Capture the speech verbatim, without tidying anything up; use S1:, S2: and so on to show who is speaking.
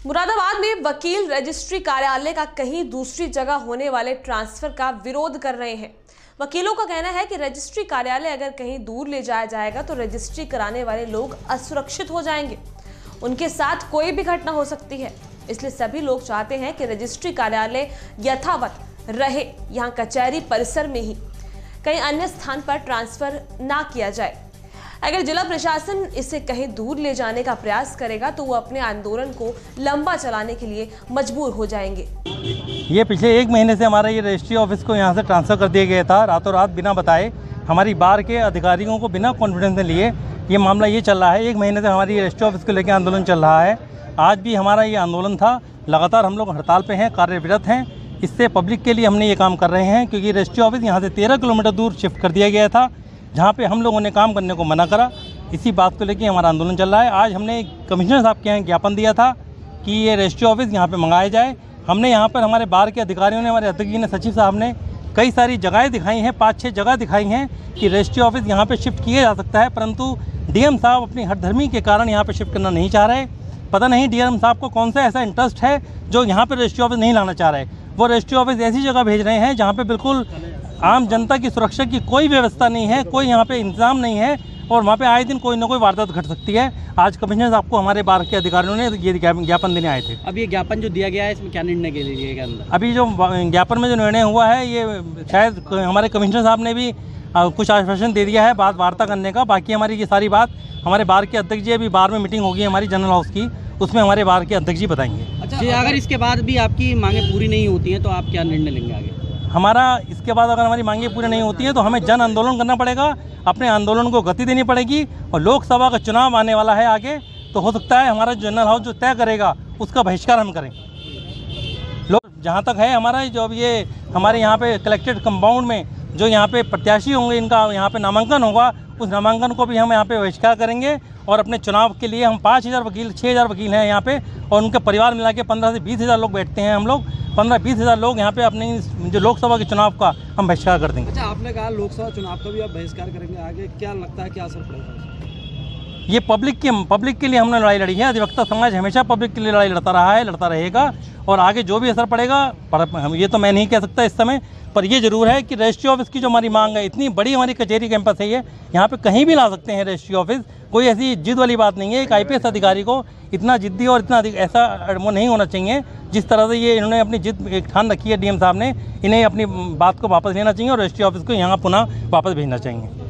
S1: मुरादाबाद में वकील रजिस्ट्री कार्यालय का कहीं दूसरी जगह होने वाले ट्रांसफर का विरोध कर रहे हैं। वकीलों का कहना है कि रजिस्ट्री कार्यालय अगर कहीं दूर ले जाया जाएगा तो रजिस्ट्री कराने वाले लोग असुरक्षित हो जाएंगे, उनके साथ कोई भी घटना हो सकती है। इसलिए सभी लोग चाहते हैं कि रजिस्ट्री कार्यालय यथावत रहे, यहाँ कचहरी परिसर में ही कहीं अन्य स्थान पर ट्रांसफर ना किया जाए। अगर जिला प्रशासन इसे कहीं दूर ले जाने का प्रयास करेगा तो वो अपने आंदोलन को लंबा चलाने के लिए मजबूर हो जाएंगे।
S2: ये पिछले एक महीने से हमारा ये रजिस्ट्री ऑफिस को यहाँ से ट्रांसफ़र कर दिया गया था, रातों रात बिना बताए। हमारी बार के अधिकारियों को बिना कॉन्फिडेंस में लिए ये मामला ये चल रहा है। एक महीने से हमारी रजिस्ट्री ऑफिस को लेकर आंदोलन चल रहा है। आज भी हमारा ये आंदोलन था। लगातार हम लोग हड़ताल पे हैं, कार्यविरत हैं। इससे पब्लिक के लिए हमने ये काम कर रहे हैं, क्योंकि रजिस्ट्री ऑफिस यहाँ से तेरह किलोमीटर दूर शिफ्ट कर दिया गया था, जहाँ पे हम लोगों ने काम करने को मना करा। इसी बात को लेकर हमारा आंदोलन चल रहा है। आज हमने कमिश्नर साहब के यहाँ ज्ञापन दिया था कि ये रजिस्ट्री ऑफिस यहाँ पे मंगाया जाए। हमने यहाँ पर हमारे बार के अधिकारियों ने, हमारे अध्यक्ष जी ने, सचिव साहब ने कई सारी जगहें दिखाई हैं, पाँच छः जगह दिखाई हैं कि रजिस्ट्री ऑफिस यहाँ पे शिफ्ट किया जा सकता है, परंतु डीएम साहब अपनी हठधर्मी के कारण यहाँ पे शिफ्ट करना नहीं चाह रहे। पता नहीं डीएम साहब को कौन सा ऐसा इंटरेस्ट है जो यहाँ पर रजिस्ट्री ऑफिस नहीं लाना चाह रहे। वो रजिस्ट्री ऑफिस ऐसी जगह भेज रहे हैं जहाँ पर बिल्कुल आम जनता की सुरक्षा की कोई व्यवस्था नहीं है, कोई यहाँ पे इंतजाम नहीं है, और वहाँ पे आए दिन कोई ना कोई वारदात घट सकती है। आज कमिश्नर साहब को हमारे बार के अधिकारियों ने ये ज्ञापन देने आए थे।
S3: अब ये ज्ञापन जो दिया गया है, इसमें क्या निर्णय के लिए के अंदर
S2: अभी जो ज्ञापन में जो निर्णय हुआ है, ये शायद हमारे कमिश्नर साहब ने भी कुछ आश्वासन दे दिया है बात वार्ता करने का। बाकी हमारी ये सारी बात हमारे बार के अध्यक्ष जी, अभी बार में मीटिंग होगी हमारी जनरल हाउस की, उसमें हमारे बार के अध्यक्ष जी बताएंगे।
S3: अच्छा, जी, अगर इसके बाद भी आपकी मांगे पूरी नहीं होती हैं तो आप क्या निर्णय लेंगे आगे?
S2: हमारा इसके बाद अगर हमारी मांगे पूरी नहीं होती है तो हमें जन आंदोलन करना पड़ेगा, अपने आंदोलन को गति देनी पड़ेगी। और लोकसभा का चुनाव आने वाला है आगे, तो हो सकता है हमारा जनरल हाउस जो तय करेगा उसका बहिष्कार हम करें। लोग जहाँ तक है हमारा जो अब ये हमारे यहाँ पे कलेक्टेड कंपाउंड में जो यहाँ पे प्रत्याशी होंगे, इनका यहाँ पे नामांकन होगा, उस नामांकन को भी हम यहाँ पे बहिष्कार करेंगे। और अपने चुनाव के लिए हम पाँच हज़ार वकील छः हज़ार वकील हैं यहाँ पे, और उनके परिवार मिला के पंद्रह से बीस हज़ार लोग बैठते हैं। हम लोग पंद्रह बीस हज़ार लोग यहाँ पे अपने जो लोकसभा के चुनाव का हम बहिष्कार कर देंगे।
S3: अच्छा, आपने कहा लोकसभा चुनाव का भी आप बहिष्कार करेंगे, आगे क्या लगता है क्या असर पड़ेगा?
S2: ये पब्लिक के पब्लिक के लिए हमने लड़ाई लड़ी है। अधिवक्ता समाज हमेशा पब्लिक के लिए लड़ाई लड़ता रहा है, लड़ता रहेगा, और आगे जो भी असर पड़ेगा पर ये तो मैं नहीं कह सकता इस समय। पर ये जरूर है कि रजिस्ट्री ऑफिस की जो हमारी मांग है, इतनी बड़ी हमारी कचहरी कैंपस है, ये यहाँ पे कहीं भी ला सकते हैं रजिस्ट्री ऑफिस। कोई ऐसी जिद वाली बात नहीं है। एक आईपीएस अधिकारी को इतना जिद्दी और इतना ऐसा वो नहीं होना चाहिए। जिस तरह से ये इन्होंने अपनी जिद एक ठान रखी है डीएम साहब ने, इन्हें अपनी बात को वापस लेना चाहिए और रजिस्ट्री ऑफिस को यहाँ पुनः वापस भेजना चाहिए।